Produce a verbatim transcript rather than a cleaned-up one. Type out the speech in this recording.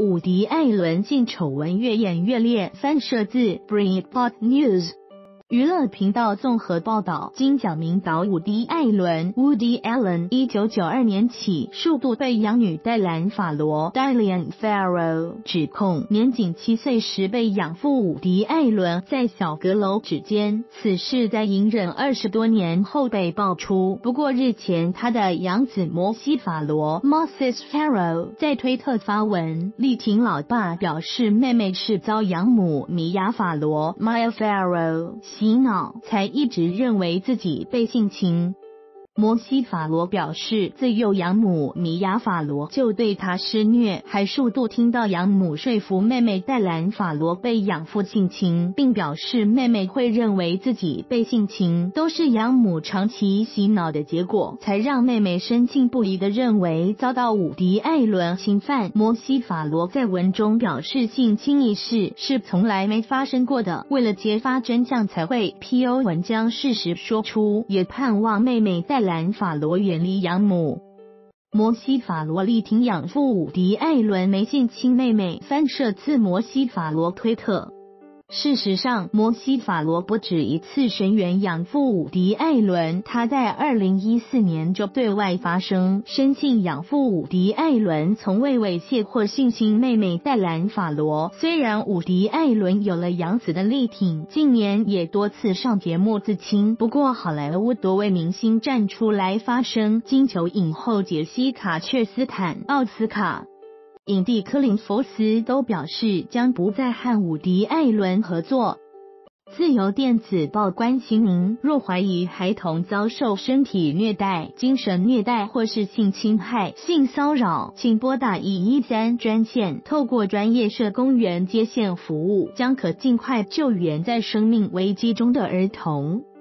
伍迪·艾伦性丑闻越演越烈。翻摄自 Breitbart News。娱乐频道综合报道，金奖名导伍迪·艾伦 （Woody Allen） 一九九二年起数度被养女黛兰·法罗 （Diane Farrow） 指控，年仅七岁时被养父伍迪·艾伦在小阁楼指奸，此事在隐忍二十多年后被爆出。不过日前，他的养子摩西·法罗 （Moses Farrow） 在推特发文力挺老爸，表示妹妹是遭养母米娅·法罗 （Mia Farrow）洗脑，才一直认为自己被性侵。摩西·法罗表示，自幼养母米娅·法罗就对他施虐，还数度听到养母说服妹妹黛兰·法罗被养父性侵，并表示妹妹会认为自己被性侵都是养母长期洗脑的结果，才让妹妹深信不疑地认为遭到伍迪·艾伦侵犯。摩西·法罗在文中表示，性侵一事是从来没发生过的，为了揭发真相才会 P O 文将事实说出，也盼望妹妹黛兰·法罗远离养母。摩西·法罗力挺养父伍迪·艾伦没性侵妹妹。翻摄自摩西·法罗推特。事实上，摩西·法罗不止一次声援养父伍迪·艾伦，他在二零一四年就对外发声，深信养父伍迪·艾伦从未猥亵或性侵妹妹黛兰·法罗。虽然伍迪·艾伦有了养子的力挺，近年也多次上节目自清，不过好莱坞多位明星站出来发声，金球影后杰西卡·切斯坦、奥斯卡影帝科林·福斯都表示将不再和伍迪·艾伦合作。自由电子报关心您，若怀疑孩童遭受身体虐待、精神虐待或是性侵害、性骚扰，请拨打一一三专线，透过专业社工员接线服务，将可尽快救援在生命危机中的儿童。